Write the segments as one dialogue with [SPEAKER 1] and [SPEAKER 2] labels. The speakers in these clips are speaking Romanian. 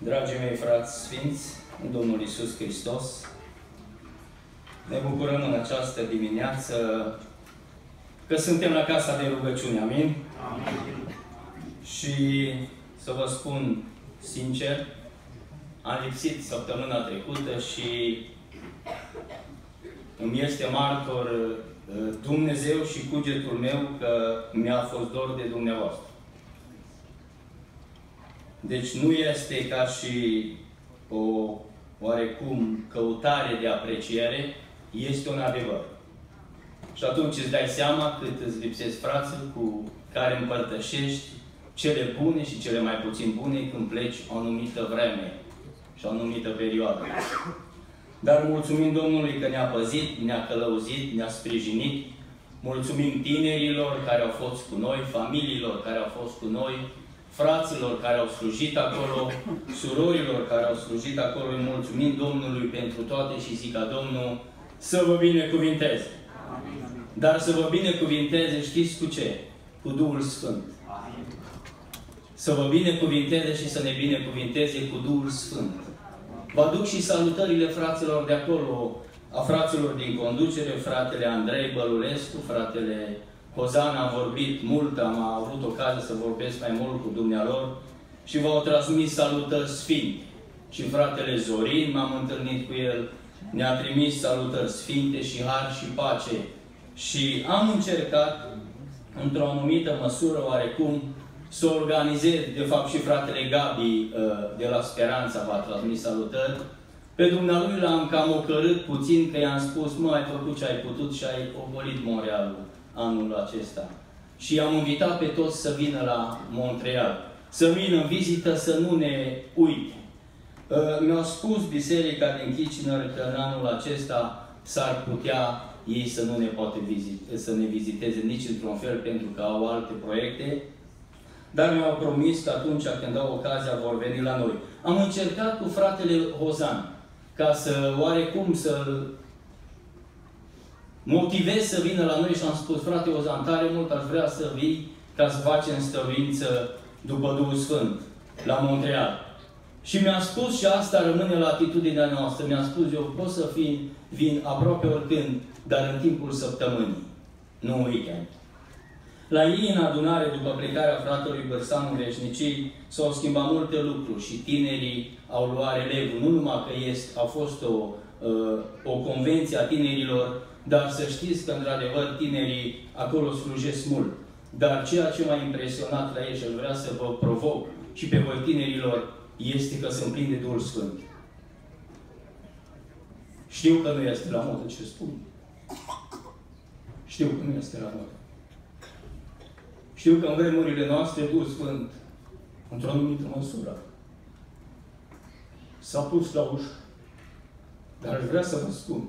[SPEAKER 1] Dragii mei frați sfinți, în Domnul Iisus Hristos, ne bucurăm în această dimineață că suntem la casa de rugăciune. Amin? Amin. Și să vă spun sincer, am lipsit săptămâna trecută și îmi este martor Dumnezeu și cugetul meu că mi-a fost dor de dumneavoastră. Deci nu este ca și o oarecum căutare de apreciere, este un adevăr. Și atunci îți dai seama cât îți lipsesc frații cu care împărtășești cele bune și cele mai puțin bune când pleci o anumită vreme și o anumită perioadă. Dar mulțumim Domnului că ne-a păzit, ne-a călăuzit, ne-a sprijinit. Mulțumim tinerilor care au fost cu noi, familiilor care au fost cu noi, fraților care au slujit acolo, surorilor care au slujit acolo. Îi mulțumim Domnului pentru toate și zic ca Domnul să vă binecuvinteze. Dar să vă binecuvinteze, știți cu ce? Cu Duhul Sfânt. Să vă binecuvinteze și să ne binecuvinteze cu Duhul Sfânt. Vă aduc și salutările fraților de acolo, a fraților din conducere, fratele Andrei Bălulescu, fratele Hozan, am vorbit mult, am avut ocazia să vorbesc mai mult cu dumnealor și v-au transmis salutări sfinte. Și fratele Zorin, m-am întâlnit cu el, ne-a trimis salutări sfinte și har și pace. Și am încercat, într-o anumită măsură, oarecum, să organizez, de fapt și fratele Gabi de la Speranța v-a transmis salutări. Pe dumnealui l-am cam ocărât puțin, că i-am spus, mă, ai făcut ce ai putut și ai ogolit Montrealul anul acesta. Și i-am invitat pe toți să vină la Montreal, să vină în vizită, să nu ne uite. Mi-au spus biserica din Kitchener că în anul acesta s-ar putea ei să nu ne poate să ne viziteze nici într-un fel, pentru că au alte proiecte. Dar mi-au promis că atunci când au ocazia vor veni la noi. Am încercat cu fratele Hozan ca să oarecum să-l motivez să vină la noi și am spus, frate Hozan, tare mult aș vrea să vii ca să facem stăruință după Duhul Sfânt la Montreal. Și mi-a spus, și asta rămâne la atitudinea noastră, mi-a spus, eu pot să vin aproape oricând, dar în timpul săptămânii, nu în weekend. La ei, în adunare, după plecarea fratelui Bărsan în veșnicii, s-au schimbat multe lucruri și tinerii au luat relevul. Nu numai că a fost o convenție a tinerilor, dar să știți că, într-adevăr, tinerii acolo slujesc mult. Dar ceea ce m-a impresionat la ei și aș vrea să vă provoc și pe voi tinerilor, este că sunt plini de Duhul Sfânt. Știu că nu este la modă ce spun. Știu că nu este la modă. Știu că în vremurile noastre Duhul Sfânt, într-o anumită măsură, s-a pus la ușă. Dar aș vrea să vă spun,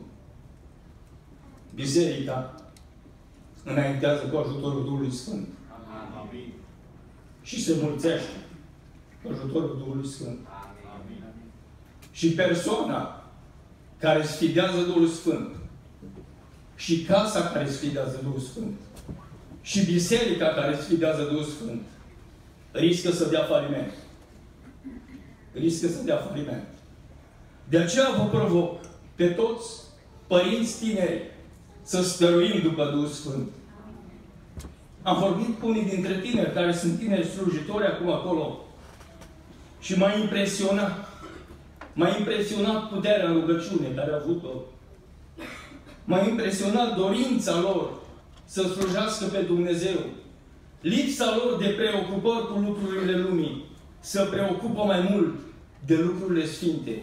[SPEAKER 1] biserica înaintează cu ajutorul Duhului Sfânt. Amin. Și se mulțește cu ajutorul Duhului Sfânt. Amin. Și persoana care sfidează Duhul Sfânt și casa care sfidează Duhul Sfânt și biserica care sfidează Duhul Sfânt riscă să dea faliment. Riscă să dea faliment. De aceea vă provoc pe toți părinți tineri să stăruim după Duhul Sfânt. Am vorbit cu unii dintre tineri care sunt tineri slujitori acum acolo și m-a impresionat. M-a impresionat puterea în rugăciune care a avut-o. M-a impresionat dorința lor să slujească pe Dumnezeu. Lipsa lor de preocupări cu lucrurile lumii să preocupă mai mult de lucrurile sfinte.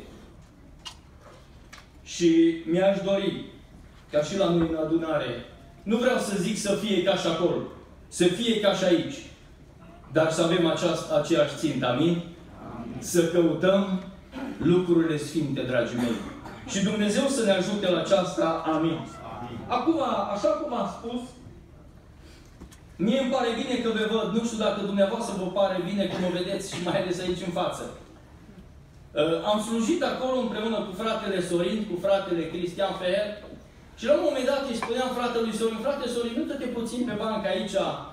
[SPEAKER 1] Și mi-aș dori, ca și la noi în adunare, nu vreau să zic să fie ca și acolo, să fie ca și aici, dar să avem aceeași țintă, amin? Să căutăm lucrurile sfinte, dragii mei. Și Dumnezeu să ne ajute la aceasta, amin. Acum, așa cum am spus, mie îmi pare bine că vă văd. Nu știu dacă dumneavoastră vă pare bine cum o vedeți și mai ales aici în față. Am slujit acolo împreună cu fratele Sorin, cu fratele Cristian Fer și la un moment dat îi spuneam fratelui Sorin, frate Sorin, uită-te puțin pe bancă aici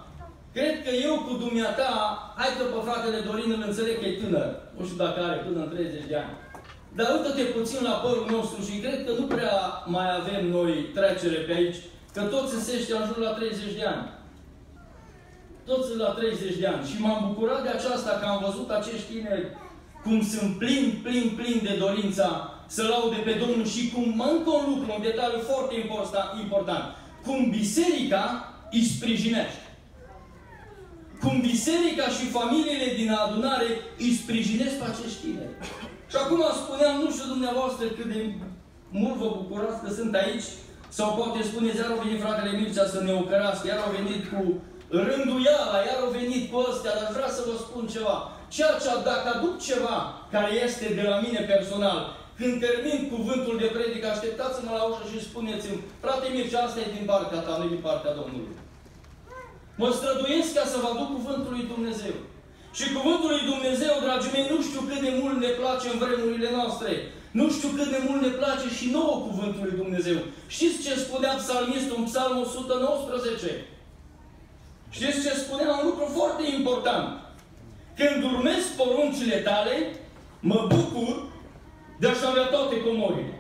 [SPEAKER 1] Cred că eu cu dumneata, hai că pe fratele Dorin îl înțeleg că e tânăr. Nu știu dacă are până în 30 de ani. Dar uită-te puțin la părul nostru și cred că nu prea mai avem noi trecere pe aici, că toți sunt ăștia în jur la 30 de ani. Toți sunt la 30 de ani. Și m-am bucurat de aceasta că am văzut acești tineri cum sunt plini de dorința să laude pe Domnul și cum, încă un lucru, un detaliu foarte important, cum biserica îi sprijinește. Cum biserica și familiile din adunare îi sprijinesc pe acești tineri. Și acum spuneam, nu știu dumneavoastră cât de mult vă bucurați că sunt aici, sau poate spuneți, iar au venit fratele Mircea să ne ocărască, iar au venit cu rânduiala, iar au venit cu ăstea, dar vreau să vă spun ceva. Ceea ce, dacă aduc ceva care este de la mine personal, când termin cuvântul de predică, așteptați-mă la ușă și spuneți-mi, frate Mircea, asta e din partea ta, nu din partea Domnului. Mă străduiesc ca să vă aduc cuvântul lui Dumnezeu. Și cuvântul lui Dumnezeu, dragii mei, nu știu cât de mult ne place în vremurile noastre. Nu știu cât de mult ne place și nouă cuvântul lui Dumnezeu. Știți ce spunea psalmistul în Psalmul 119? Știți ce spunea? Un lucru foarte important. Când urmez poruncile tale, mă bucur de a-și avea toate comorile.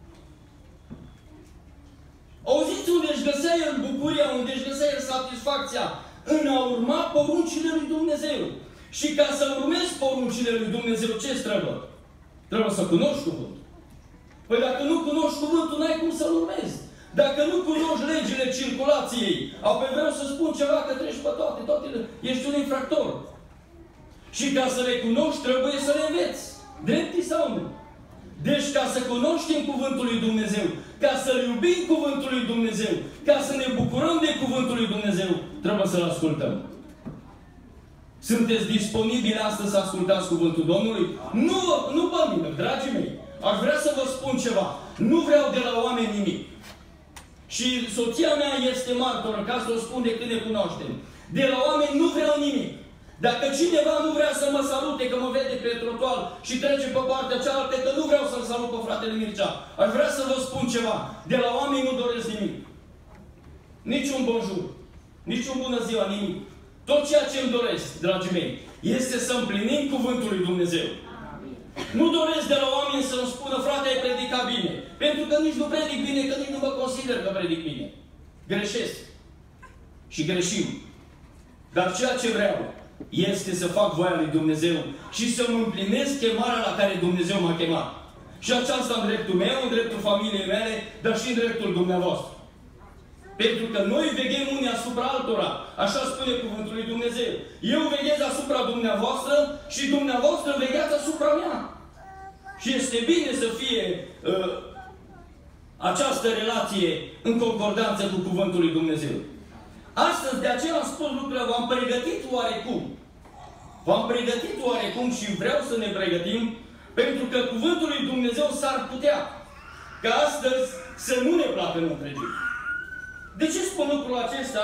[SPEAKER 1] Auziți unde își găsea el bucuria, unde își găsea el satisfacția? În a urma poruncile lui Dumnezeu. Și ca să urmezi poruncile lui Dumnezeu, ce trebuie? Trebuie să cunoști cuvântul. Păi dacă nu cunoști cuvântul, n-ai cum să-l urmezi. Dacă nu cunoști legile circulației, apoi vreau să spun ceva că treci pe toate, ești un infractor. Și ca să le cunoști, trebuie să le înveți. Dreptii sau nu? Deci ca să cunoaștem cuvântul lui Dumnezeu, ca să-L iubim cuvântul lui Dumnezeu, ca să ne bucurăm de cuvântul lui Dumnezeu, trebuie să-L ascultăm. Sunteți disponibili astăzi să ascultați cuvântul Domnului? Nu pe mine, dragii mei. Aș vrea să vă spun ceva. Nu vreau de la oameni nimic. Și soția mea este martoră, ca să o spun de când ne cunoaștem. De la oameni nu vreau nimic. Dacă cineva nu vrea să mă salute, că mă vede pe trotuar și trece pe partea cealaltă, că nu vreau să-l salut pe fratele Mircea. Aș vrea să vă spun ceva. De la oameni nu doresc nimic. Nici un bonjour. Nici un bună ziua, nimic. Tot ceea ce îmi doresc, dragii mei, este să împlinim cuvântul lui Dumnezeu. Nu doresc de la oameni să-mi spună, frate, ai predicat bine. Pentru că nici nu predic bine, că nici nu mă consider că predic bine. Greșesc. Și greșim. Dar ceea ce vreau este să fac voia lui Dumnezeu și să-mi împlinesc chemarea la care Dumnezeu m-a chemat. Și aceasta în dreptul meu, în dreptul familiei mele, dar și în dreptul dumneavoastră. Pentru că noi veghem unii asupra altora. Așa spune cuvântul lui Dumnezeu. Eu veghez asupra dumneavoastră și dumneavoastră vegheați asupra mea. Și este bine să fie această relație în concordanță cu cuvântul lui Dumnezeu. Astăzi, de aceea am spus lucrurile, v-am pregătit oarecum. V-am pregătit oarecum și vreau să ne pregătim, pentru că cuvântul lui Dumnezeu s-ar putea ca astăzi să nu ne placă în întregime. De ce spun lucrul acesta?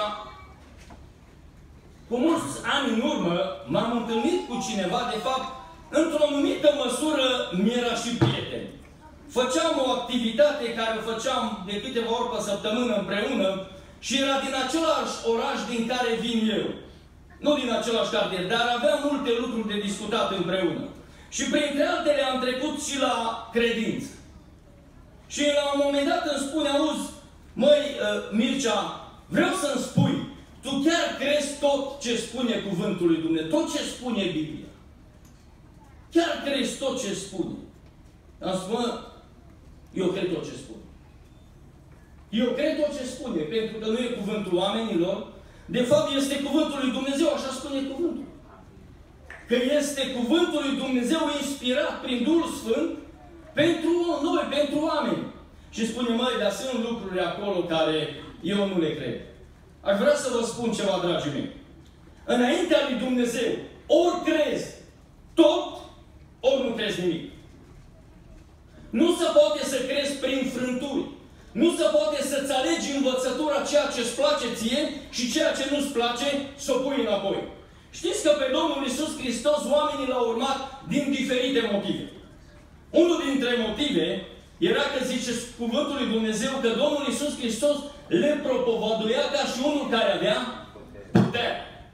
[SPEAKER 1] Cu mulți ani în urmă m-am întâlnit cu cineva, de fapt, într-o anumită măsură mi-era și prieten. Făceam o activitate care o făceam de câteva ori pe săptămână împreună și era din același oraș din care vin eu. Nu din același cartier, dar aveam multe lucruri de discutat împreună. Și printre altele am trecut și la credință. Și la un moment dat îmi spune, auzi, măi, Mircea, vreau să-mi spui, tu chiar crezi tot ce spune cuvântul lui Dumnezeu, tot ce spune Biblia? Chiar crezi tot ce spune? Am spus, eu cred tot ce spune. Eu cred tot ce spune, pentru că nu e cuvântul oamenilor, de fapt este cuvântul lui Dumnezeu, așa spune cuvântul. Că este cuvântul lui Dumnezeu inspirat prin Duhul Sfânt pentru noi, pentru oameni. Și spune, măi, dar sunt lucruri acolo care eu nu le cred. Aș vrea să vă spun ceva, dragii mei. Înaintea lui Dumnezeu, ori crezi tot, ori nu crezi nimic. Nu se poate să crezi prin frânturi. Nu se poate să-ți alegi învățătura ceea ce-ți place ție și ceea ce nu-ți place să o pui înapoi. Știți că pe Domnul Iisus Hristos oamenii l-au urmat din diferite motive. Unul dintre motive era că zice cuvântul lui Dumnezeu că Domnul Iisus Hristos le propovăduia ca și unul care avea putere.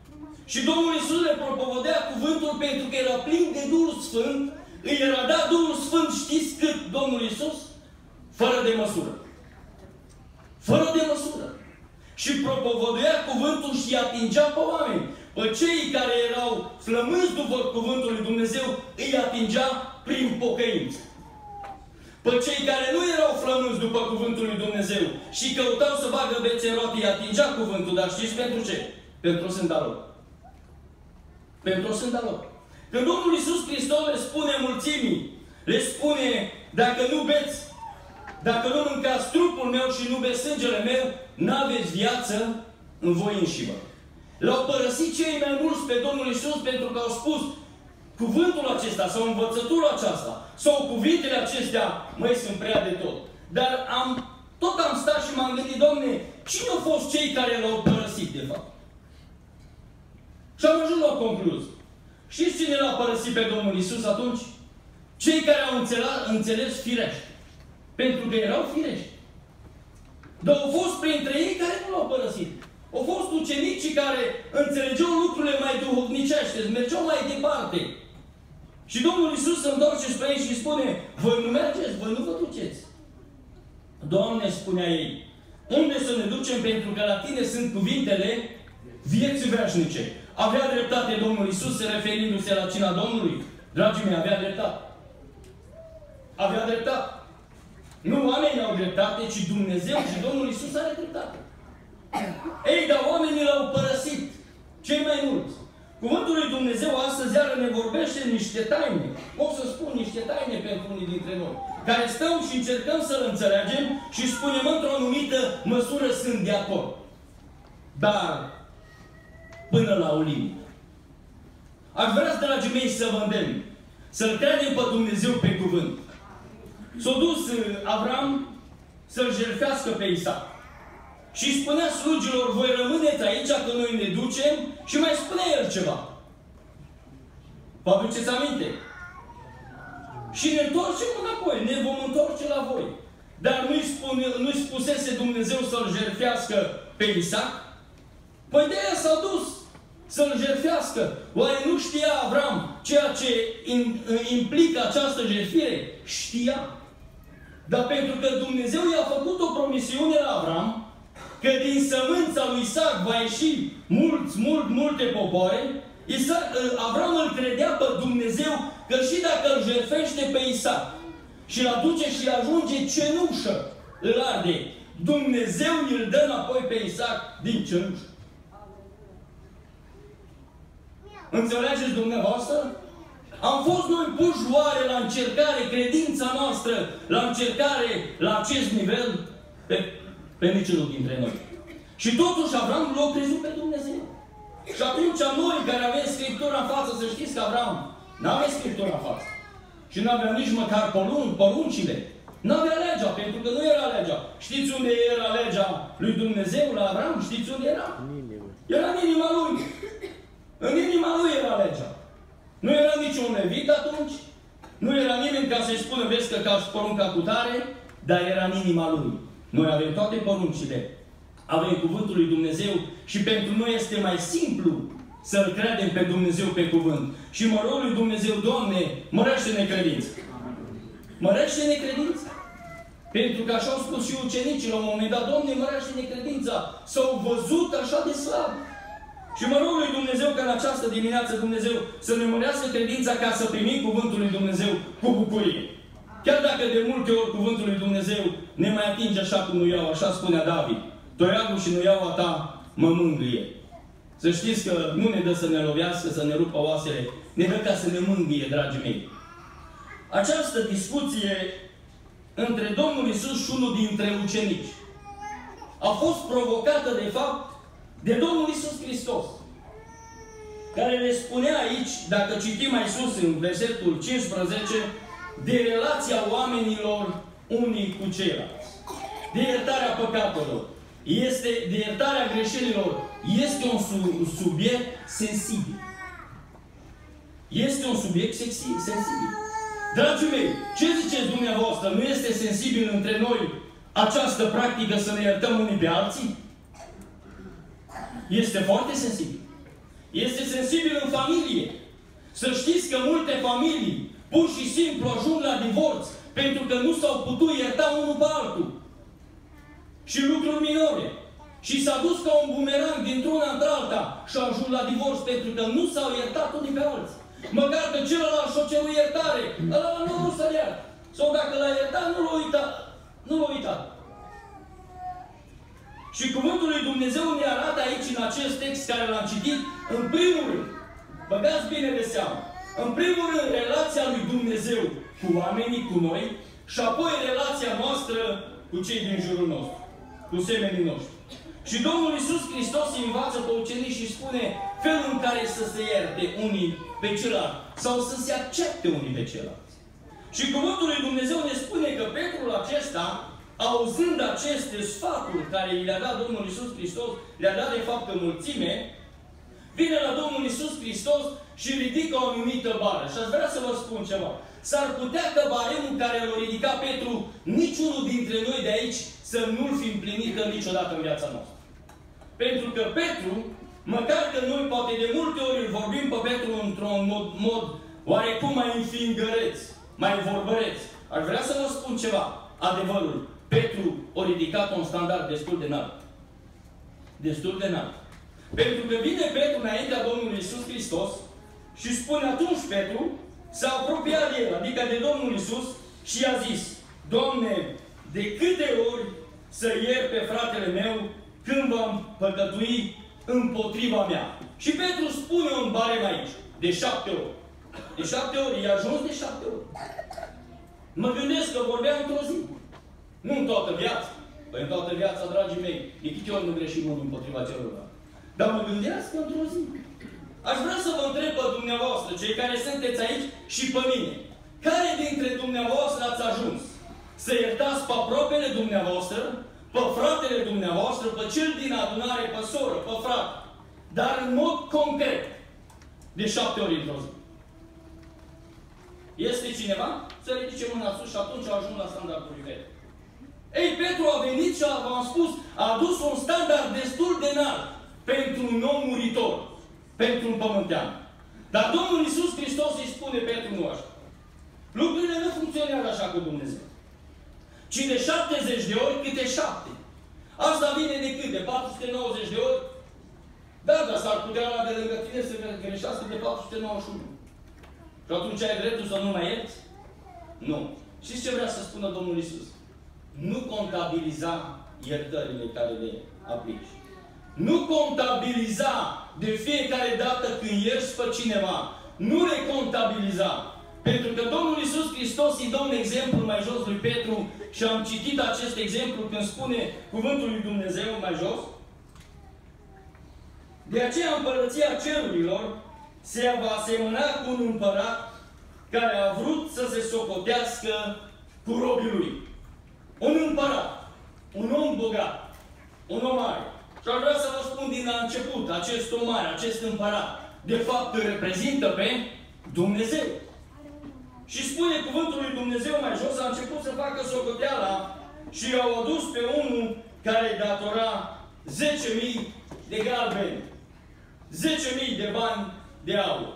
[SPEAKER 1] Și Domnul Iisus le propovădea cuvântul pentru că era plin de Duhul Sfânt. Îi era dat Duhul Sfânt, știți cât Domnul Iisus? Fără de măsură. Fără de măsură. Și propovăduia cuvântul și atingea pe oameni. Pe cei care erau flămânzi după cuvântul lui Dumnezeu, îi atingea prin pocăință. Pe cei care nu erau flămânzi după cuvântul lui Dumnezeu și căutau să bagă bețe în roate, îi atingea cuvântul. Dar știți pentru ce? Pentru o sânda lor. Pentru o sânda lor. Când Domnul Iisus Hristos le spune mulțimii, le spune, dacă nu beți, dacă nu mâncați trupul meu și nu beți sângele meu, n-aveți viață în voi înșivă. L-au părăsit cei mai mulți pe Domnul Iisus pentru că au spus cuvântul acesta sau învățătura aceasta sau cuvintele acestea, măi, sunt prea de tot. Dar tot am stat și m-am gândit, Doamne, cine au fost cei care l-au părăsit de fapt? Și am ajuns la o concluzie. Știți cine l-a părăsit pe Domnul Iisus atunci? Cei care au înțeles firești. Pentru că erau firești. Dar au fost printre ei care nu l-au părăsit. Au fost ucenicii care înțelegeau lucrurile mai duhovnicești, mergeau mai departe. Și Domnul Iisus se întoarce spre ei și spune, voi nu mergeți, voi nu vă duceți. Doamne, spunea ei, unde să ne ducem pentru că la tine sunt cuvintele vieții veșnice. Avea dreptate Domnul Iisus, referindu-se la cina Domnului? Dragii mei, avea dreptate. Avea dreptate. Nu oamenii au dreptate, ci Dumnezeu și Domnul Iisus are dreptate. Ei, dar oamenii l-au părăsit. Cei mai mulți. Cuvântul lui Dumnezeu astăzi iară ne vorbește niște taine. O să spun niște taine pentru unii dintre noi. Care stăm și încercăm să-l înțelegem și spunem într-o anumită măsură sunt de acord. Dar până la o limită. Aș vrea, dragii mei, să vă îndemn. Să-L credem pe Dumnezeu pe cuvânt. S-a dus Avram să-l jertfească pe Isaac. Și spunea slugilor, voi rămâneți aici că noi ne ducem și mai spunea el ceva. Vă aduceți aminte? Și ne întoarcem înapoi, ne vom întoarce la voi. Dar nu-i spusese Dumnezeu să-l jertfească pe Isaac? Păi de aia s-a dus să-l jertfească. Oare nu știa Avram ceea ce implică această jertfire? Știa. Dar pentru că Dumnezeu i-a făcut o promisiune la Avram, că din sămânța lui Isaac va ieși multe popoare, Avram îl credea pe Dumnezeu că și dacă îl jertfește pe Isaac și îl aduce și ajunge cenușă, îl arde, Dumnezeu îl dă înapoi pe Isaac din cenușă. Înțelegeți dumneavoastră? Am fost noi puși oare la încercare, credința noastră, la încercare, la acest nivel? Pe niciunul dintre noi. Și totuși Avram l-a crezut pe Dumnezeu. Și atunci noi care avem Scriptura în față, să știți că Avram n-avea Scriptura în față. Și n-avea nici măcar poruncile. N-avea legea, pentru că nu era legea. Știți unde era legea lui Dumnezeu la Avram? Știți unde era? Era în inima lui. În inima lui era legea. Nu era niciun levit atunci. Nu era nimeni ca să-i spună, vezi că cași porunca cu tare, dar era în inima lui. Noi avem toate poruncile. Avem cuvântul lui Dumnezeu și pentru noi este mai simplu să-L credem pe Dumnezeu pe cuvânt. Și mă rog lui Dumnezeu, Doamne, mărește-ne credința. Mărește-ne credința. Pentru că așa au spus și ucenicii la un moment dat, Doamne, mărește-ne credința. S-au văzut așa de slab. Și mă rog lui Dumnezeu ca în această dimineață Dumnezeu să ne mărească credința ca să primim cuvântul lui Dumnezeu cu bucurie. Chiar dacă de multe ori cuvântul lui Dumnezeu ne mai atinge așa cum nu iau, așa spunea David. Toiagul și nuiaua ta mă mângâie. Să știți că nu ne dă să ne lovească, să ne rupă oasele, ne dă ca să ne mângâie, dragii mei. Această discuție între Domnul Iisus și unul dintre ucenici a fost provocată, de fapt, de Domnul Iisus Hristos, care le spunea aici, dacă citim mai sus în versetul 15, de relația oamenilor unii cu ceilalți. De iertarea păcatelor. De iertarea greșelilor. Este un subiect sensibil. Este un subiect sensibil. Dragii mei, ce ziceți dumneavoastră? Nu este sensibil între noi această practică să ne iertăm unii pe alții? Este foarte sensibil. Este sensibil în familie. Să știți că multe familii, pur și simplu, ajung la divorț pentru că nu s-au putut ierta unul pe altul. Și lucruri minore. Și s-a dus ca un bumerang dintr-una într-alta și a ajuns la divorț pentru că nu s-au iertat unii pe alții. Măcar că celălalt și-o cerut iertare, ăla nu vrut să-l ierte. Sau dacă l-a iertat, nu l-a uitat. Nu l-a uitat. Și cuvântul lui Dumnezeu ne arată aici, în acest text care l-am citit, în primul rând, băgați bine de seamă, în primul rând, relația lui Dumnezeu cu oamenii, cu noi, și apoi relația noastră cu cei din jurul nostru, cu semenii noștri. Și Domnul Iisus Hristos îi învață pe ucenici și spune felul în care să se ierte unii pe ceilalți sau să se accepte unii pe ceilalți. Și cuvântul lui Dumnezeu ne spune că Petrul acesta, auzând aceste sfaturi care i le-a dat Domnul Iisus Hristos, le-a dat de fapt în mulțime, vine la Domnul Iisus Hristos și ridică o anumită bară. Și aș vrea să vă spun ceva. S-ar putea că baremul care l-a ridicat Petru, niciunul dintre noi de aici să nu-l fi împlinit niciodată în viața noastră. Pentru că Petru, măcar că noi poate de multe ori îl vorbim pe Petru într-un mod oarecum mai înfingăreț, mai vorbăreț. Aș vrea să vă spun ceva. Adevărul. Petru a ridicat un standard destul de înalt. Destul de înalt. Pentru că vine Petru înaintea Domnului Iisus Hristos și spune atunci Petru, s-a apropiat de el, adică de Domnul Iisus, și i-a zis, Doamne, de câte ori să iert pe fratele meu când v-am păcătuit împotriva mea? Și Petru spune un barem aici, de 7 ori. De 7 ori, i-a ajuns de 7 ori. Mă gândesc că vorbea într-o zi. Nu în toată viața. Păi în toată viața, dragii mei, de câte ori nu greșim unul împotriva celorlalți. Dar mă gândesc că într-o zi. Aș vrea să vă întreb pe dumneavoastră, cei care sunteți aici și pe mine, care dintre dumneavoastră ați ajuns să iertați pe aproapele dumneavoastră, pe fratele dumneavoastră, pe cel din adunare, pe soră, pe frate, dar în mod concret, de 7 ori într-o zi? Este cineva? Să ridice mâna sus și atunci a ajuns la standardul lui Petru. Ei, Petru a venit și v-am spus, a adus un standard destul de înalt pentru un om muritor, pentru un pământean. Dar Domnul Iisus Hristos îi spune Petru nu așa. Lucrurile nu funcționează așa cu Dumnezeu. Ci de 70 de ori câte 7. Asta vine de cât? De 490 de ori? Da, dar s-ar putea la de lângă tine să greșească de 491. Și atunci ai dreptul să nu mai ierți? Nu. Știți ce vrea să spună Domnul Iisus? Nu contabiliza iertările care le aplici. Nu contabiliza de fiecare dată când ierți pe cineva. Nu le contabiliza. Pentru că Domnul Iisus Hristos îi dă un exemplu mai jos lui Petru și am citit acest exemplu când spune cuvântul lui Dumnezeu mai jos. De aceea împărăția cerurilor se va asemăna cu un împărat care a vrut să se socotească cu robii lui. Un împărat, un om bogat, un om mare. Și aș vrea să vă spun din la început, acest om mare, acest împărat, de fapt îl reprezintă pe Dumnezeu. Și spune cuvântul lui Dumnezeu mai jos, a început să facă socoteala și i-au adus pe unul care datora 10.000 de galbeni. 10.000 de bani de aur.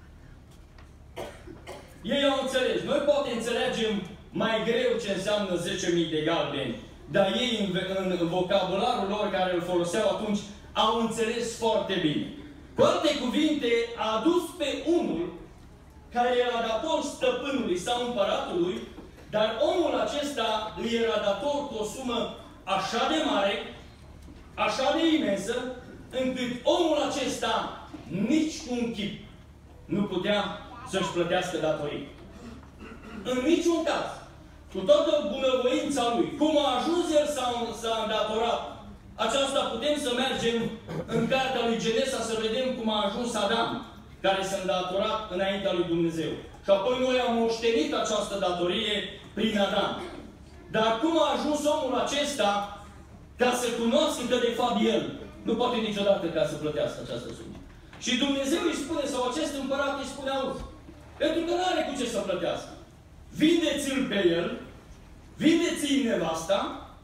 [SPEAKER 1] Ei au înțeles. Noi poate înțelegem mai greu ce înseamnă 10.000 de galbeni, dar ei în vocabularul lor care îl foloseau atunci au înțeles foarte bine. Cu alte cuvinte, a adus pe unul care era dator stăpânului sau împăratului, dar omul acesta îi era dator cu o sumă așa de mare, așa de imensă, încât omul acesta nici cu un chip nu putea să-și plătească datorii. În niciun caz. Cu toată bunăvoința lui, cum a ajuns el s-a îndatorat, aceasta putem să mergem în cartea lui Genesa să vedem cum a ajuns Adam, care s-a îndatorat înaintea lui Dumnezeu. Și apoi noi am moștenit această datorie prin Adam. Dar cum a ajuns omul acesta ca să cunoască că de fapt el nu poate niciodată ca să plătească această sumă. Și Dumnezeu îi spune, sau acest împărat îi spune, auzi, pentru că nu are cu ce să plătească. Vindeți-l pe el, vindeți-i nevasta,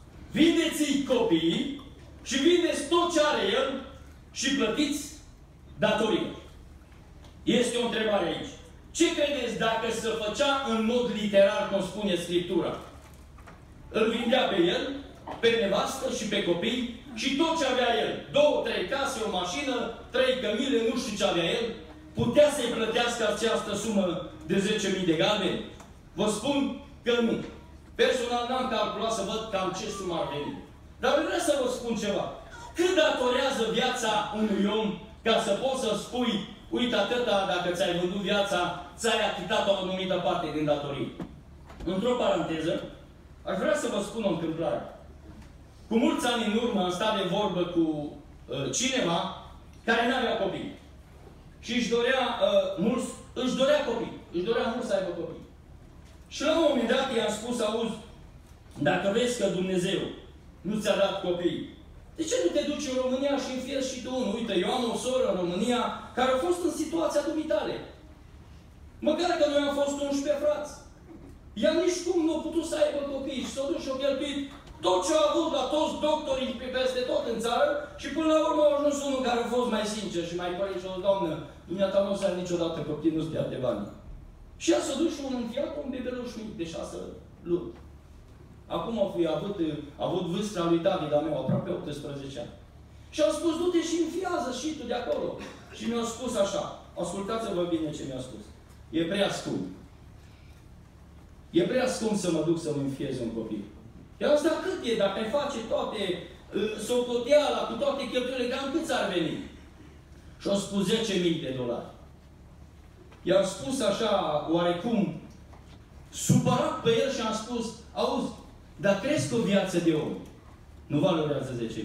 [SPEAKER 1] vindeți-i copiii și vindeți tot ce are el și plătiți datorie. Este o întrebare aici. Ce credeți dacă se făcea în mod literar, cum spune Scriptura? Îl vindea pe el, pe nevastă și pe copii și tot ce avea el, 2-3 case, o mașină, 3 cămile, nu știu ce avea el, putea să-i plătească această sumă de 10.000 de galbeni? Vă spun că nu. Personal n-am calculat să văd cam ce sumă ar veni. Dar vreau să vă spun ceva. Cât datorează viața unui om ca să poți să spui, uite atâta, dacă ți-ai vândut viața, ți-ai achitat o anumită parte din datorie? Într-o paranteză, aș vrea să vă spun o întâmplare. Cu mulți ani în urmă am stat de vorbă cu cineva care n-avea copii. Și își dorea copii. Își dorea mult să aibă copii. Și la un moment dat i-am spus, auzi, dacă vezi că Dumnezeu nu ți-a dat copii, de ce nu te duci în România și înfiezi și tu unul? Uite, eu am o soră în România care a fost în situația dumitale. Măcar că noi am fost 11 frați. Ea nici cum nu a putut să aibă copii și s-a dus și a cheltuit tot ce a avut la toți doctorii peste tot în țară și până la urmă a ajuns unul care a fost mai sincer și mai corect și a zis, Doamnă, dumneata nu o să ai niciodată copii, nu-ți dea de bani. Și ea s-a dus și un înfiat un bebeluș mic de 6 luni. Acum a avut vârsta lui David, a meu, aproape 18 ani. Și au spus, du-te și înfiază și tu de acolo. Și mi-au spus așa, ascultați-vă bine ce mi-au spus. E prea scump. E prea scump să mă duc să-mi înfiez un copil. I-am zis, dar cât e? Dacă îi face toate socoteala, cu toate cheltuielile, cam cât ar veni? Și au spus $10.000. I-am spus așa, oarecum, supărat pe el și am spus, auzi, dar crezi că o viață de om nu valorează $10.000?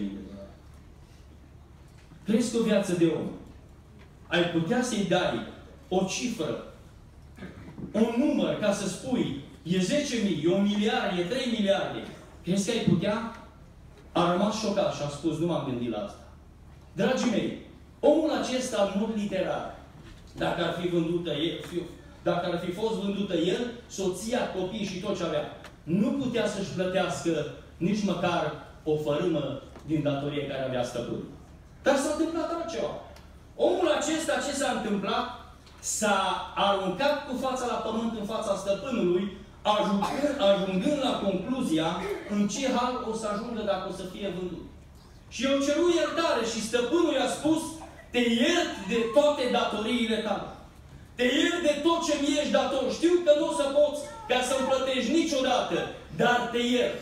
[SPEAKER 1] Crezi că o viață de om ai putea să-i dai o cifră, un număr, ca să spui, e 10.000, e 1 miliard, e 3 miliarde. Crezi că ai putea? A rămas șocat și a spus, nu m-am gândit la asta. Dragii mei, omul acesta, în mod literar, dacă ar fi fost vândută el, soția, copiii și tot ce avea, nu putea să-și plătească nici măcar o fărâmă din datorie care avea stăpânul. Dar s-a întâmplat altceva. Omul acesta, ce s-a întâmplat? S-a aruncat cu fața la pământ în fața stăpânului, ajungând la concluzia în ce hal o să ajungă dacă o să fie vândut. Și eu ceru iertare și stăpânul i-a spus, te iert de toate datoriile tale. Te iert de tot ce mi ești dator. Știu că nu o să poți ca să-mi plătești niciodată, dar te iert.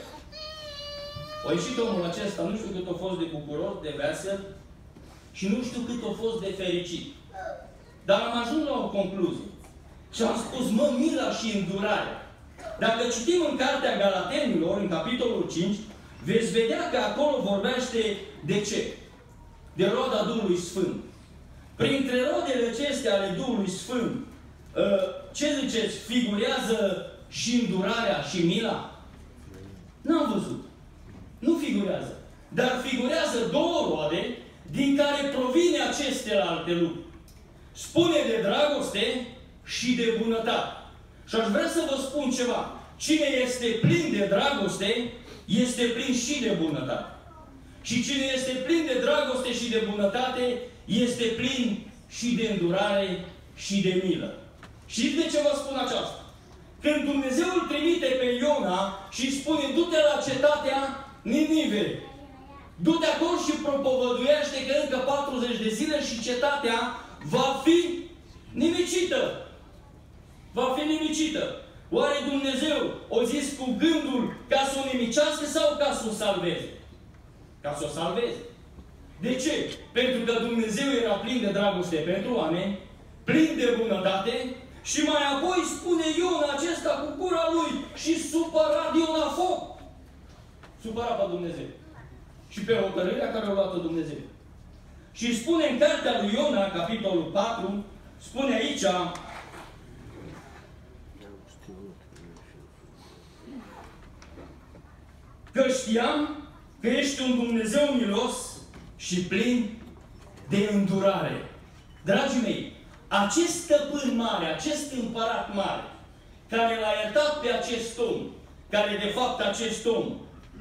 [SPEAKER 1] A ieșit omul acesta, nu știu cât a fost de bucuros, de vesel și nu știu cât a fost de fericit. Dar am ajuns la o concluzie. Și am spus, mă, mila și îndurarea. Dacă citim în Cartea Galatenilor, în capitolul 5, veți vedea că acolo vorbește de ce? De roada Duhului Sfânt. Printre rodele acestea ale Duhului Sfânt, ce ziceți? Figurează și îndurarea și mila? N-am văzut. Nu figurează. Dar figurează două roade din care provine aceste alte lucruri. Spune de dragoste și de bunătate. Și aș vrea să vă spun ceva. Cine este plin de dragoste, este plin și de bunătate. Și cine este plin de dragoste și de bunătate, este plin și de îndurare și de milă. Și de ce vă spun aceasta? Când Dumnezeu îl trimite pe Iona și îi spune, du-te la cetatea Ninive, du-te acolo și propovăduiește că încă 40 de zile și cetatea va fi nimicită. Va fi nimicită. Oare Dumnezeu o zis cu gândul ca să o nimicească sau ca să o salveze? Ca să o salveze. De ce? Pentru că Dumnezeu era plin de dragoste pentru oameni, plin de bunătate și mai apoi spune Iona acesta cu gura lui și supărat Iona foc. Supărat pe Dumnezeu. Și pe hotărârea care o luat-o Dumnezeu. Și spune în cartea lui Iona, capitolul 4, spune aici, că știam că ești un Dumnezeu milos și plin de îndurare. Dragii mei, acest stăpân mare, acest împărat mare, care l-a iertat pe acest om, care de fapt acest om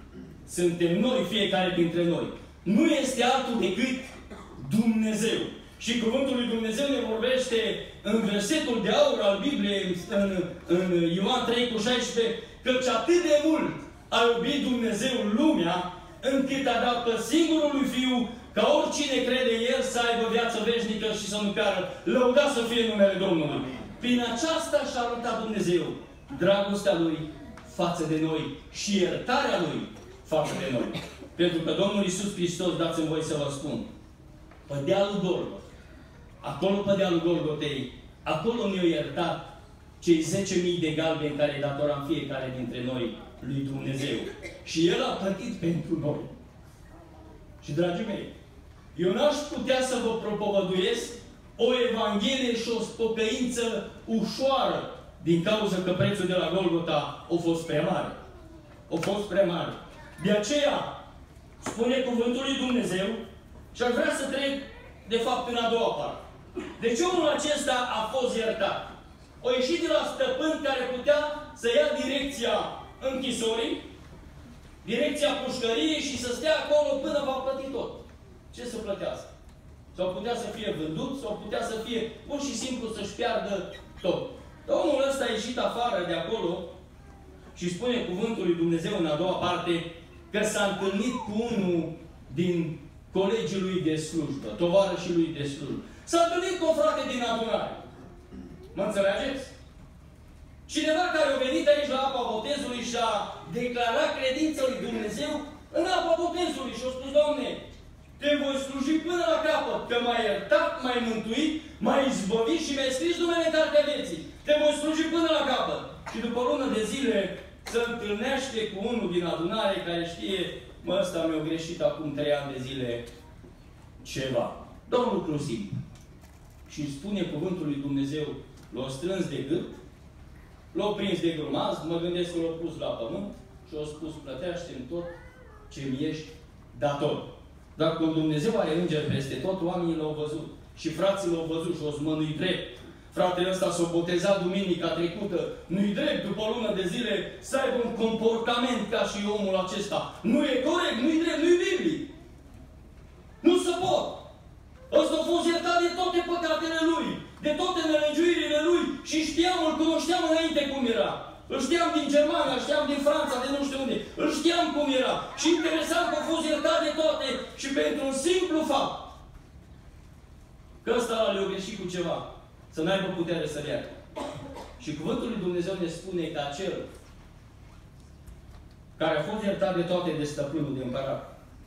[SPEAKER 1] suntem noi, fiecare dintre noi, nu este altul decât Dumnezeu. Și Cuvântul lui Dumnezeu ne vorbește în versetul de aur al Bibliei, în Ioan 3:16, căci atât de mult a iubit Dumnezeu lumea, încât a dat pe singurul lui Fiu, ca oricine crede în El să aibă viață veșnică și să nu piară. Lăudat să fie numele Domnului. Prin aceasta și-a arătat Dumnezeu dragostea Lui față de noi și iertarea Lui față de noi. Pentru că Domnul Iisus Hristos, dați-mi voi să vă spun, pe dealul Golgot, acolo pe dealul Golgotei, acolo ne-a iertat cei 10.000 de galbeni care îi datoram fiecare dintre noi lui Dumnezeu. Și El a plătit pentru noi. Și, dragii mei, eu n-aș putea să vă propovăduiesc o Evanghelie și o pocăință ușoară, din cauza că prețul de la Golgota a fost prea mare. A fost prea mare. De aceea, spune Cuvântul lui Dumnezeu, și aș vrea să trec, de fapt, în a doua parte. Deci omul acesta a fost iertat. O ieșit de la stăpân care putea să ia direcția închisorii, direcția pușcăriei și să stea acolo până va plăti tot. Ce să plătească? Sau putea să fie vândut, sau putea să fie pur și simplu să-și piardă tot. Dar omul ăsta a ieșit afară de acolo și spune Cuvântul lui Dumnezeu în a doua parte că s-a întâlnit cu unul din colegii lui de slujbă, tovarășii lui de slujbă. S-a întâlnit cu o frate din adunare. Mă înțelegeți? Cineva care a venit aici la apa botezului și a declarat credința lui Dumnezeu în apa botezului și a spus, Doamne, te voi sluji până la capăt, că m-ai iertat, m-ai mântuit, m-ai izbăvit și mi-ai scris numele în cartea vieții. Te voi sluji până la capăt. Și după o lună de zile se întâlnește cu unul din adunare care știe, mă, ăsta mi-a greșit acum 3 ani de zile ceva. Dă un lucru simplu. Și îi spune Cuvântul lui Dumnezeu, l-a strâns de gât, l-a prins de grumaz, mă gândesc că l-a pus la pământ și a spus, plătește-mi tot ce-mi ești dator. Dar când Dumnezeu are îngeri peste tot, oamenii l-au văzut. Și frații l-au văzut și o zmănui drept. Fratele ăsta s-a botezat duminica trecută. Nu-i drept, după o lună de zile, să aibă un comportament ca și omul acesta. Nu e corect, nu-i drept, nu-i biblic. Nu se pot. Ăsta a fost iertat de toate păcatele lui, de toate nelegiuirile lui și știam, îl cunoșteam înainte cum era. Îl știam din Germania, îl știam din Franța, de nu știu unde. Îl știam cum era. Și interesant că a fost iertat de toate și pentru un simplu fapt. Că ăsta le-a greșit cu ceva. Să n-aibă putere să ierte. Și Cuvântul lui Dumnezeu ne spune că acel care a fost iertat de toate de stăpânul, de împărat,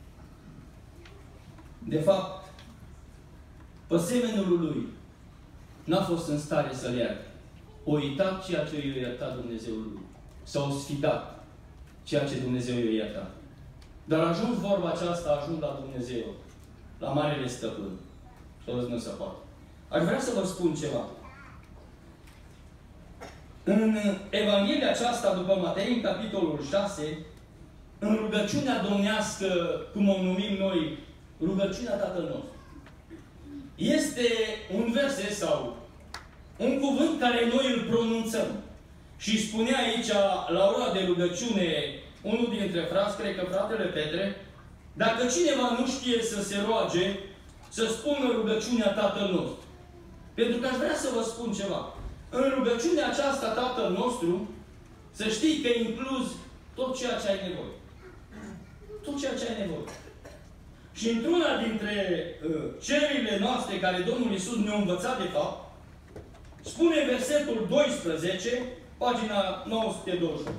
[SPEAKER 1] de fapt, pe semenul lui, n-a fost în stare să-l ierte. O uitat ceea ce i-a iertat Dumnezeu lui. S-au sfidat ceea ce Dumnezeu i-a iertat. Dar ajuns vorba aceasta, ajuns la Dumnezeu, la Marele Stăpân. Și nu se poate. Aș vrea să vă spun ceva. În Evanghelia aceasta, după Matei, în capitolul 6, în rugăciunea domnească, cum o numim noi, rugăciunea Tatăl nostru, este un verset sau un cuvânt care noi îl pronunțăm. Și spunea aici, la ora de rugăciune, unul dintre frați, cred că fratele Petre, dacă cineva nu știe să se roage, să spună rugăciunea Tatăl nostru. Pentru că aș vrea să vă spun ceva. În rugăciunea aceasta Tatăl nostru, să știi că inclus tot ceea ce ai nevoie. Tot ceea ce ai nevoie. Și într-una dintre cererile noastre care Domnul Iisus ne-a învățat de fapt, spune versetul 12, pagina 921.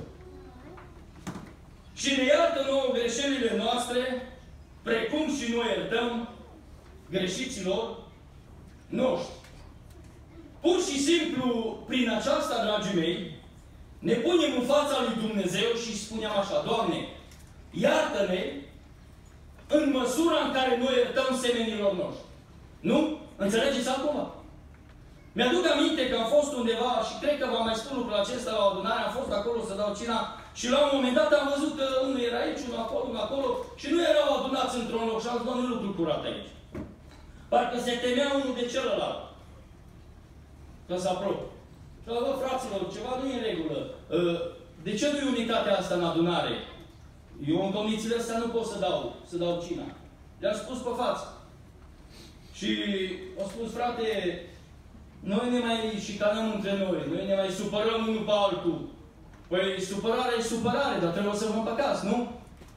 [SPEAKER 1] Și ne iartă nouă greșelile noastre, precum și noi iertăm greșiților noștri. Pur și simplu, prin aceasta, dragii mei, ne punem în fața lui Dumnezeu și spunem așa, Doamne, iartă-ne în măsura în care noi iertăm semenilor noștri. Nu? Înțelegeți acum? Mi-aduc aminte că am fost undeva și cred că v-am mai spus lucrul acesta la o adunare, am fost acolo să dau cina și la un moment dat am văzut că unul era aici, unul acolo și nu erau adunați într-un loc și am zis, Doamne, lucru curat aici. Parcă se temea unul de celălalt. Că se apropie. Și am zis, fraților, ceva nu e în regulă. De ce nu e unitatea asta în adunare? Eu în condițiile astea nu pot să dau cina. Le-am spus pe față. Și au spus, frate, noi ne mai șicanăm între noi, noi ne mai supărăm unul pe altul. Păi supărare e supărare, dar trebuie să vă împăcați, nu?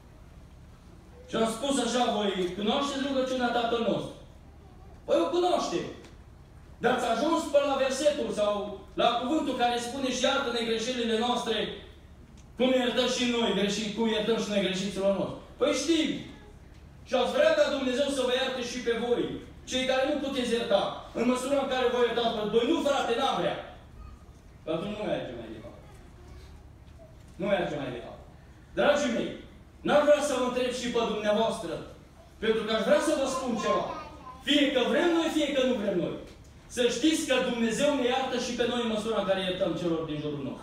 [SPEAKER 1] Și am spus așa, voi cunoașteți rugăciunea Tatăl nostru? Păi o cunoaște. Dar ați ajuns până la versetul sau la cuvântul care spune și iartă-ne greșelile noastre, cum iertăm și noi, cum iertăm și noi greșiților noștri. Păi știm. Și ați vrea ca Dumnezeu să vă ierte și pe voi, cei care nu puteți ierta, în măsura în care vă iertați pe voi. Nu, frate, n-am vrea. Că atunci nu merge mai departe. Nu merge mai departe. Dragii mei, n-ar vrea să vă întreb și pe dumneavoastră, pentru că aș vrea să vă spun ceva. Fie că vrem noi, fie că nu vrem noi. Să știți că Dumnezeu ne iartă și pe noi în măsura în care iertăm celor din jurul nostru.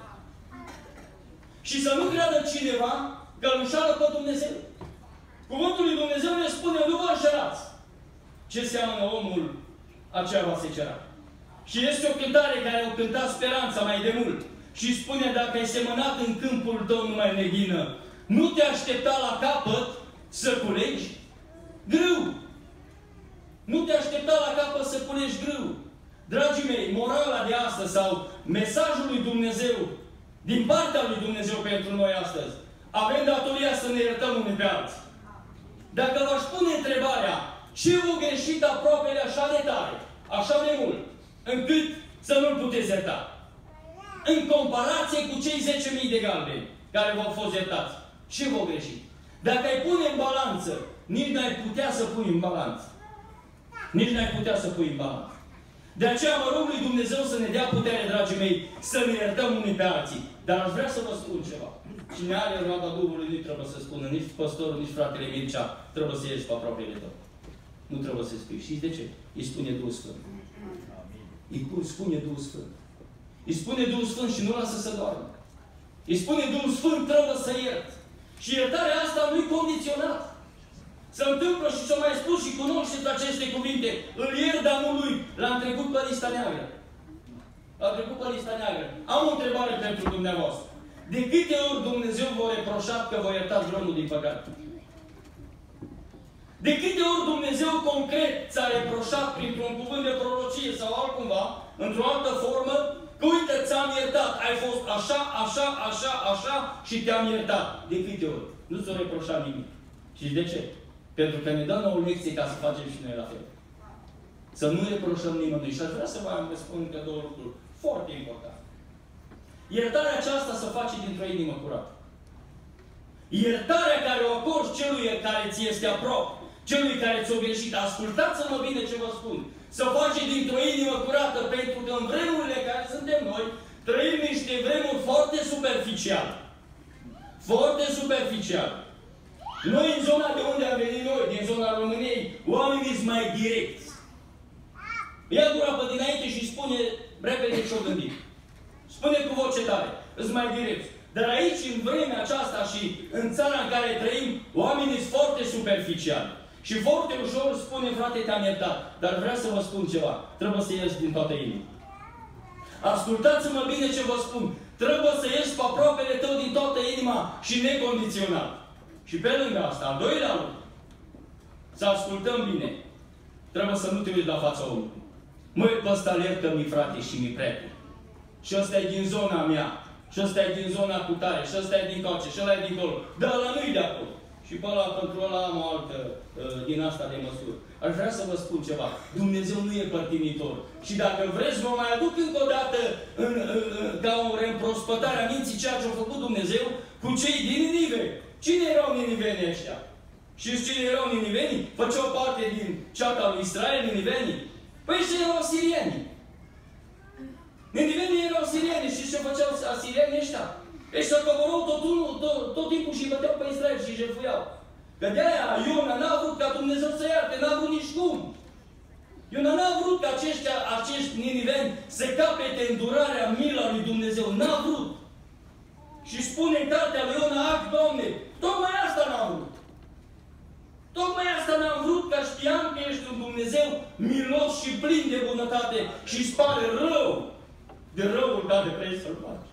[SPEAKER 1] Și să nu creadă cineva că îl înșală pe Dumnezeu. Cuvântul lui Dumnezeu ne spune, nu vă înșelați. Ce seamănă omul, aceea va secera. Și este o cântare care o cânta Speranța mai de mult. Și spune, dacă ai semănat în câmpul tău numai neghină, nu te aștepta la capăt să culegi grâu. Nu te aștepta la capăt să culegi grâu. Dragii mei, morala de astăzi sau mesajul lui Dumnezeu, din partea lui Dumnezeu pentru noi astăzi, avem datoria să ne iertăm unii pe alții. Dacă v-aș pune întrebarea, ce v-a greșit aproapele așa de tare, așa de mult, încât să nu-l puteți ierta? În comparație cu cei 10.000 de galbeni care v-au fost iertați. Ce v-au greșit? Dacă ai pune în balanță, nici n-ai putea să pui în balanță. Nici n-ai putea să pui în balanță. De aceea mă rog lui Dumnezeu să ne dea putere, dragii mei, să ne iertăm unii pe alții. Dar aș vrea să vă spun ceva. Cine are roada Duhului nu trebuie să spună, nici păstorul, nici fratele Mircea, trebuie să ieși pe apropiile tău. Nu trebuie să spui. Știți de ce? Îi spune Duhul Sfânt. Îi spune Duhul Sfânt. Îi spune Duhul Sfânt și nu lasă să doarmă. Îi spune Duhul Sfânt, trebuie să iert. Și iertarea asta nu-i condiționat. Se întâmplă și s-a mai spus și cunoașteți aceste cuvinte. Îl iert, dar nu lui. L-am trecut pe lista neagră. L-am trecut pe lista neagră. Am o întrebare pentru dumneavoastră. De câte ori Dumnezeu v-a reproșat că vă iertați vreunul din păcat? De câte ori Dumnezeu concret ți-a reproșat printr-un cuvânt de prorocie sau altcumva, într-o altă formă, că uite, ți-am iertat, ai fost așa, așa, așa, așa și te-am iertat. De câte ori? Nu ți-a reproșat nimic. Și de ce? Pentru că ne dă nouă lecție ca să facem și noi la fel. Să nu reproșăm nimănui. Și aș vrea să vă spun încă două lucruri foarte importante. Iertarea aceasta se face dintr-o inimă curată. Iertarea care o acorzi celui care ți este aproape, celui care ți-o greșit. Ascultați-mă bine ce vă spun. Să face dintr-o inimă curată, pentru că în vremurile care suntem noi, trăim niște vremuri foarte superficiale. Foarte superficiale. Noi, în zona de unde am venit noi, din zona României, oamenii sunt mai direcți. Ia gura pe dinainte și spune repede ce-o gândit. Spune cu voce tare. Sunt mai direcți. Dar aici, în vremea aceasta și în țara în care trăim, oamenii sunt foarte superficiali. Și foarte ușor spune, frate, te-am iertat. Dar vreau să vă spun ceva. Trebuie să ieși din toată inima. Ascultați-mă bine ce vă spun. Trebuie să ieși pe aproapele tău din toată inima și necondiționat. Și pe lângă asta, al doilea lucru, să ascultăm bine. Trebuie să nu te uiți la fața omului. Măi, pe ăsta-l iertă-mi, frate, și mi prieten. Și ăsta e din zona mea. Și ăsta e din zona cu tare. Și ăsta e din coace. Și ăla e din acolo. Dar ăla nu-i de acolo. Și pe ăla, pentru ăla am o altă din asta de măsură. Aș vrea să vă spun ceva. Dumnezeu nu e părtinitor. Și dacă vreți, vă mai aduc încă o dată ca o reîmprospătare a minții ceea ce a făcut Dumnezeu cu cei din Ninive. Cine erau ninivenii ăștia? Și cine erau ninivenii? Făceau parte din ceata lui Israel, ninivenii? Păi ăștia erau sirieni. Ninivenii erau sirieni și ce făceau asirienii ăștia? Ăștia coborau tot timpul și băteau pe Israel și jefuiau. Că de-aia Iona n-a vrut ca Dumnezeu să iarte, n-a vrut nici cum. Iona n-a vrut ca acești niniveni să capete îndurarea, mila lui Dumnezeu. N-a vrut. Și spune în cartea lui Iona, Doamne, tocmai asta n-am vrut. Tocmai asta n-am vrut, că știam că ești un Dumnezeu milos și plin de bunătate și îți pare rău de răul care vrei să-l faci.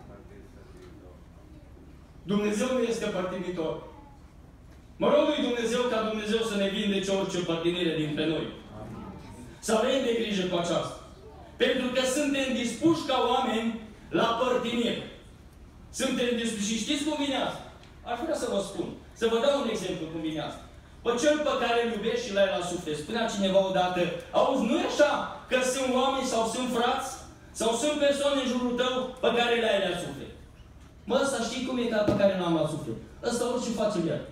[SPEAKER 1] Dumnezeu nu este părtinitor. Mă rog lui Dumnezeu ca Dumnezeu să ne vindece orice părtinire dintre noi. Să avem de grijă cu aceasta. Pentru că suntem dispuși ca oameni la părtinire. Suntem dispuși. Și știți cum vine asta? Aș vrea să vă spun. Să vă dau un exemplu cum vine asta. Pe cel pe care îl iubești și l-ai la suflet. Spunea cineva odată, auzi, nu e așa că sunt oameni sau sunt frați sau sunt persoane în jurul tău pe care le ai la suflet. Mă, ăsta știi cum e ca pe care l-am la suflet? Ăsta orice face el.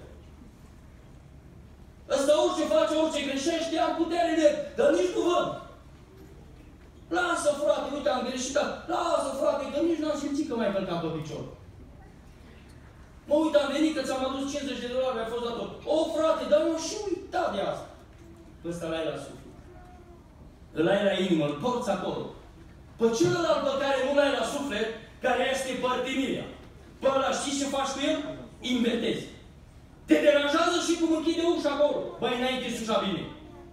[SPEAKER 1] Ăsta orice face, orice greșește, am putere de el, dar nici nu văd. Lasă, frate, uite, am greșit, lasă, frate, că nici n-am simțit că m-ai călcat pe picior. Mă, uite, am venit că ți-am adus $50, ai fost dator. O, frate, dar nu și uita de asta. Ăsta l-ai la suflet. Îl ai la inimă, îl porți acolo. Pe celălalt pe care nu l-ai la suflet, care este părtinirea. Pe ăla știi ce faci cu el? Inventezi. Te deranjează și cum închide ușa acolo. Băi, n-ai închis ușa bine.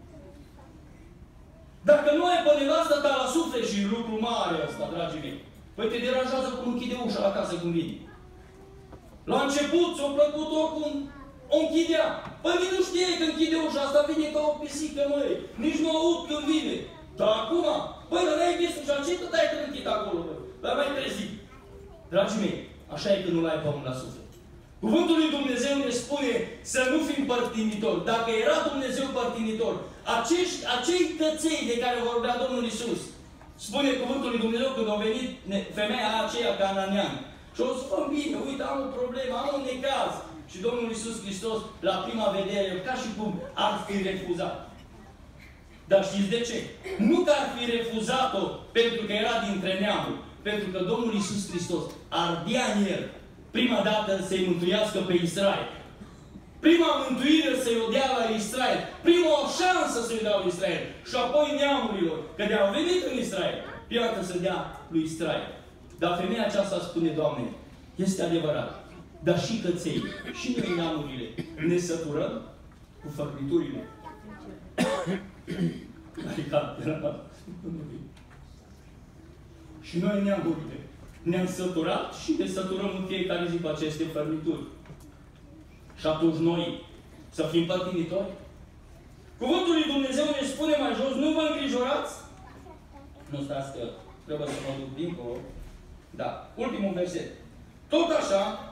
[SPEAKER 1] Dacă nu ai pe nevastă ta la suflet și lucru mare ăsta, dragii mei, păi te deranjează cum închide ușa la casă când vine. La început ți-a plăcut oricum o închidea. Păi nu știe că închide ușa asta, vine ca o pisică, măi. Nici nu aud când vine. Dar acum, păi, dar n-ai închis ușa, ce tot ai închid acolo, bă? Dar mai trezit. Dragii mei, așa e că nu l-ai pe omul la suflet. Cuvântul lui Dumnezeu ne spune să nu fim părtinitori. Dacă era Dumnezeu părtinitor, acei căței de care vorbea Domnul Iisus, spune cuvântul lui Dumnezeu când a venit femeia aceea cananeană. Și o spun bine, uite, am o problemă, am un necaz. Și Domnul Iisus Hristos, la prima vedere, ca și cum ar fi refuzat. Dar știți de ce? Nu că ar fi refuzat-o pentru că era dintre neamuri, pentru că Domnul Iisus Hristos ardea în el prima dată să-i mântuiască pe Israel. Prima mântuire să-i o dea la Israel. Prima o șansă să-i dea lui Israel. Și apoi neamurilor, că de-au venit în Israel, prima dată să dea lui Israel. Dar femeia aceasta spune, Doamne, este adevărat, dar și căței, și noi neamurile, ne săturăm cu făcliturile. Adică, și noi neamurile ne-am săturat și ne săturăm în fiecare zi cu aceste fărnituri. Și atunci noi să fim părtinitori? Cuvântul lui Dumnezeu ne spune mai jos, nu vă îngrijorați? Nu stați că trebuie să mă duc dincolo. Da, ultimul verset. Tot așa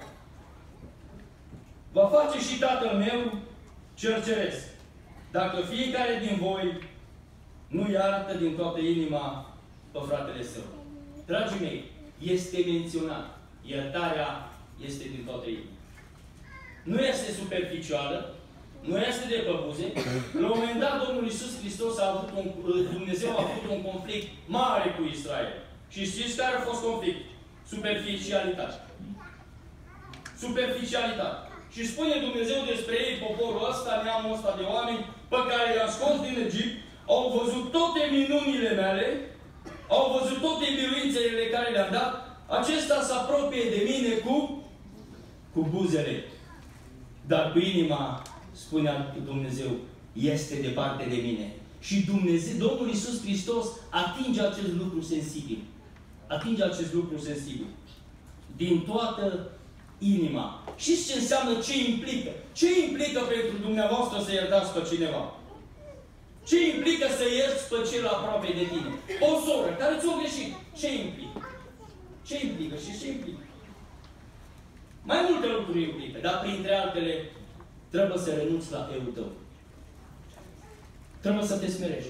[SPEAKER 1] va face și Tatăl meu cel ceresc, dacă fiecare din voi nu iartă din toată inima pe fratele său. Dragii mei, este menționat. Iertarea este din toată inima. Nu este superficială, nu este de pe buze. La un moment dat, Domnul Iisus Hristos Dumnezeu a avut un conflict mare cu Israel. Și știți care a fost conflict? Superficialitate. Superficialitate. Și spune Dumnezeu despre ei, poporul ăsta, neamul ăsta de oameni, pe care i-am scos din Egipt, au văzut toate minunile mele, au văzut toate biruințele care le-am dat, acesta se apropie de mine cu buzele. Dar cu inima, spunea Dumnezeu, este departe de mine. Și Dumnezeu, Domnul Iisus Hristos atinge acest lucru sensibil. Atinge acest lucru sensibil. Din toată inima. Știți ce înseamnă, ce implică? Ce implică pentru dumneavoastră să iertați pe cineva? Ce implică să ierți pe cel aproape de tine? O soră care ți-o greșit. Ce implică? Ce implică? Și ce implică? Mai multe lucruri implică, dar printre altele trebuie să renunți la eu tău. Trebuie să te smerești.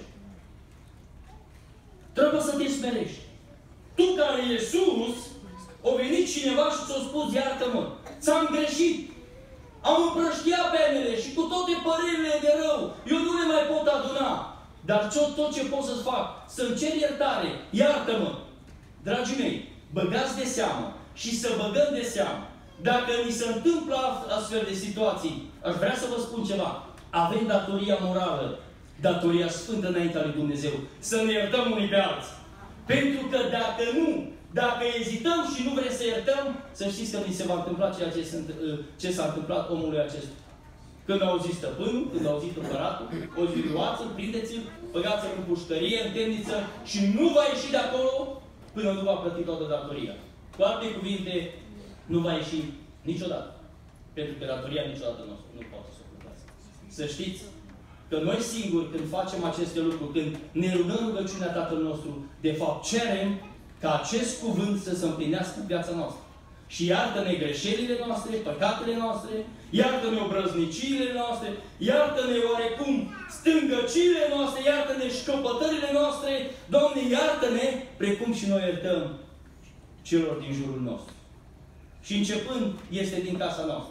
[SPEAKER 1] Trebuie să te smerești. Tu care ești sus, o venit cineva și ți-a spus, iartă-mă, ți-am greșit. Am împrăștiat penele și cu toate părerile de rău, eu nu le mai pot aduna. Dar tot ce pot să-ți fac, să-mi cer iertare, iartă-mă. Dragii mei, băgați de seamă și să băgăm de seamă. Dacă ni se întâmplă astfel de situații, aș vrea să vă spun ceva. Avem datoria morală, datoria sfântă înaintea lui Dumnezeu, să ne iertăm unii pe alții. Pentru că dacă nu, dacă ezităm și nu vrem să iertăm, să știți că ni se va întâmpla ceea ce s-a întâmplat omului acesta. Când a auzit stăpânul, când a auzit împăratul, o zi luați-l, prindeți-l, băgați-l în pușcărie, în temniță și nu va ieși de acolo până nu va plăti toată datoria. Cu alte cuvinte, nu va ieși niciodată. Pentru că datoria niciodată nu poate să o plătească. Să știți că că noi singuri, când facem aceste lucruri, când ne rugăm rugăciunea Tatăl nostru, de fapt cerem ca acest cuvânt să se împlinească în viața noastră. Și iartă-ne greșelile noastre, păcatele noastre, iartă-ne obrăzniciile noastre, iartă-ne oarecum stângăciile noastre, iartă-ne șcăpătările noastre, Doamne, iartă-ne, precum și noi iertăm celor din jurul nostru. Și începând este din casa noastră.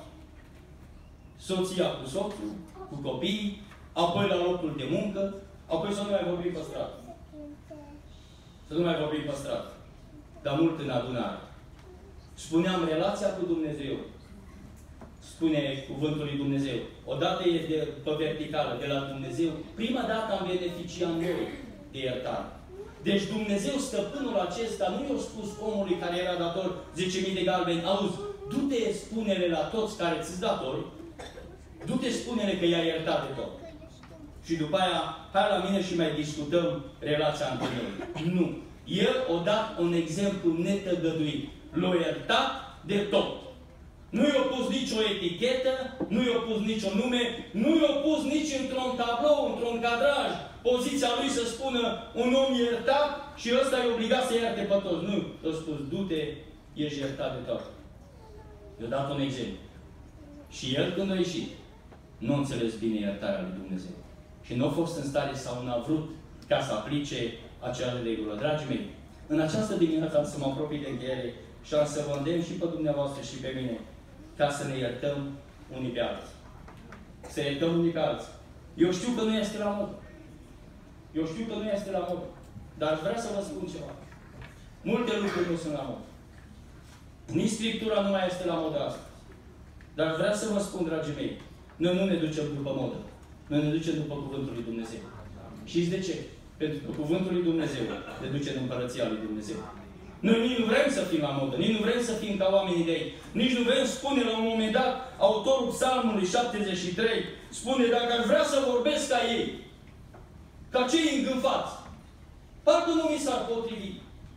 [SPEAKER 1] Soția cu soțul, cu copiii, apoi la locul de muncă, apoi să nu mai vorbim pe stradă. Să nu mai vorbim pe stradă. Dar mult în adunare. Spuneam relația cu Dumnezeu. Spune cuvântul lui Dumnezeu. Odată e pe verticală, de la Dumnezeu. Prima dată am beneficiat noi de iertare. Deci Dumnezeu, stăpânul acesta, nu i-a spus omului care era dator 10.000 de galbeni, auzi, du-te, spune-le la toți care ți-s datori, du-te, spune-le că i-ai iertat de tot. Și după aia, hai la mine și mai discutăm relația între noi. Nu. El a dat un exemplu netăgăduit. L-a iertat de tot. Nu i-a pus nicio etichetă, nu i-a pus nicio nume, nu i-a pus nici într-un tablou, într-un cadraj, poziția lui să spună un om iertat și ăsta e obligat să ierte pe toți. Nu. A spus, du-te, ești iertat de tot. I-a dat un exemplu. Și el, când a ieșit, nu a înțeles bine iertarea lui Dumnezeu. Și nu a fost în stare sau n-a vrut ca să aplice acea regulă. Dragii mei, în această dimineață am să mă apropii de încheiere și am să vă îndemn și pe dumneavoastră și pe mine ca să ne iertăm unii pe alții. Să iertăm unii pe alții. Eu știu că nu este la modă. Eu știu că nu este la modă. Dar aș vrea să vă spun ceva. Multe lucruri nu sunt la modă. Nici Scriptura nu mai este la modă astăzi. Dar aș vrea să vă spun, dragii mei, noi nu ne ducem după modă. Noi ne ducem după Cuvântul lui Dumnezeu. Știți de ce? Pentru că Cuvântul lui Dumnezeu ne duce în Împărăția lui Dumnezeu. Noi nici nu vrem să fim la modă, nici nu vrem să fim ca oamenii de ei. Nici nu vrem, spune la un moment dat, autorul Psalmului 73, spune, dacă aș vrea să vorbesc ca ei, ca cei îngânfați, parcă nu mi s-ar potrivi.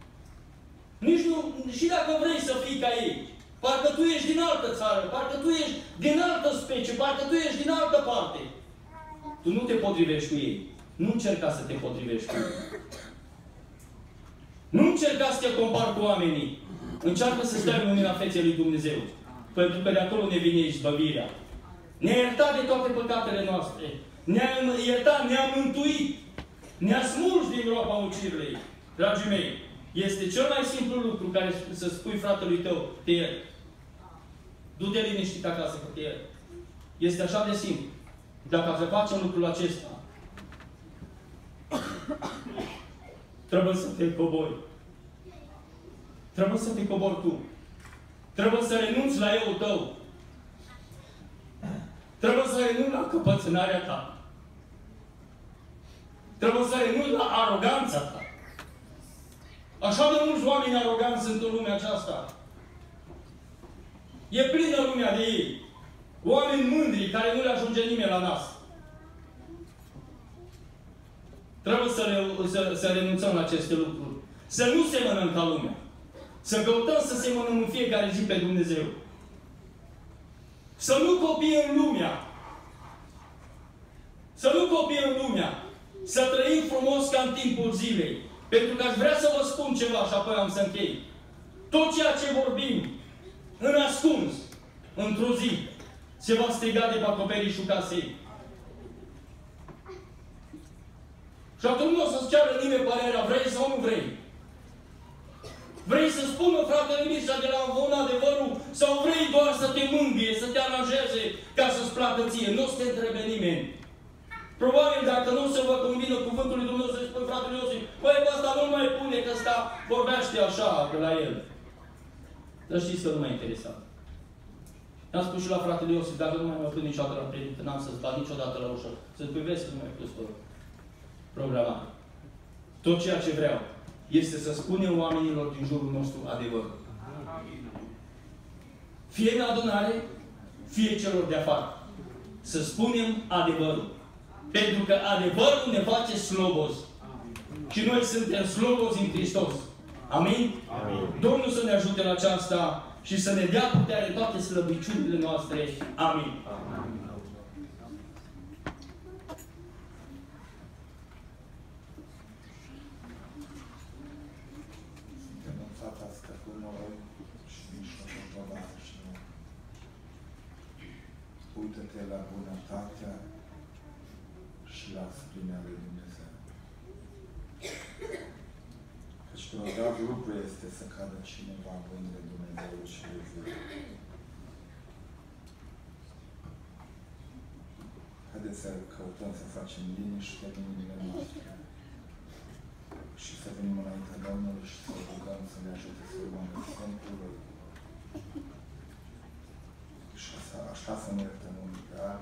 [SPEAKER 1] Nici nu, și dacă vrei să fii ca ei, parcă tu ești din altă țară, parcă tu ești din altă specie, parcă tu ești din altă parte. Tu nu te potrivești cu ei. Nu încerca să te potrivești cu ei. Nu încerca să te compari cu oamenii. Încearcă să stai în lumina feței lui Dumnezeu. Pentru că de acolo ne vine izbăvirea. Ne-a iertat de toate păcatele noastre. Ne-a iertat, ne-a mântuit. Ne-a smuls din groapa ucirilei. Dragii mei, este cel mai simplu lucru care să spui fratelui tău, te iert. Du-te liniștit acasă că te iert. Este așa de simplu. Dacă să facem lucrul acesta, trebuie să te cobori. Trebuie să te cobori tu. Trebuie să renunți la eu tău. Trebuie să renunți la căpățânarea ta. Trebuie să renunți la aroganța ta. Așa de mulți oameni aroganți sunt în lumea aceasta. E plină lumea de ei. Oameni mândri care nu le ajunge nimeni la nas. Trebuie să renunțăm la aceste lucruri. Să nu semănăm ca lumea. Să căutăm să semănăm în fiecare zi pe Dumnezeu. Să nu copiem lumea. Să nu copiem lumea. Să trăim frumos ca în timpul zilei. Pentru că aș vrea să vă spun ceva și apoi am să închei. Tot ceea ce vorbim în ascuns, într-o zi, se va striga de pe acoperișul casei. Și atunci nu o să-ți ceară nimeni părerea, vrei sau nu vrei? Vrei să spună fratele Mircea de la Avon adevărul sau vrei doar să te mângâie, să te aranjeze ca să-ți placă ție? Nu o să te întrebe nimeni. Probabil dacă nu se vă convină cuvântul lui Dumnezeu să-i spui fratele Iosif, păi pe ăsta nu mai pune că ăsta vorbește așa de la el. Dar știți că nu m-a interesat. I-am spus și la fratele Iosif, dacă nu mai mă plâng niciodată la predică, n-am să-ți bat niciodată la ușă. Să-ți privesc că nu mai pus programare. Tot ceea ce vreau este să spunem oamenilor din jurul nostru adevărul. Fie în adunare, fie celor de afară. Să spunem adevărul. Pentru că adevărul ne face slobos. Și noi suntem slobozi în Hristos. Amin? Amin? Domnul să ne ajute la aceasta și să ne dea putere în toate slăbiciunile noastre. Amin. Amin.
[SPEAKER 2] uită-te la bunătatea și la splina lui Dumnezeu. Căci grozav lucru este să cadă cineva bun de Dumnezeu și de zi. Haideți să căutăm să facem liniște în inimile noastre și să venim înaintea Domnului și să rugăm să ne ajute să urmăm Sfântul Lui. Și așa să ne iertăm unii pe alții.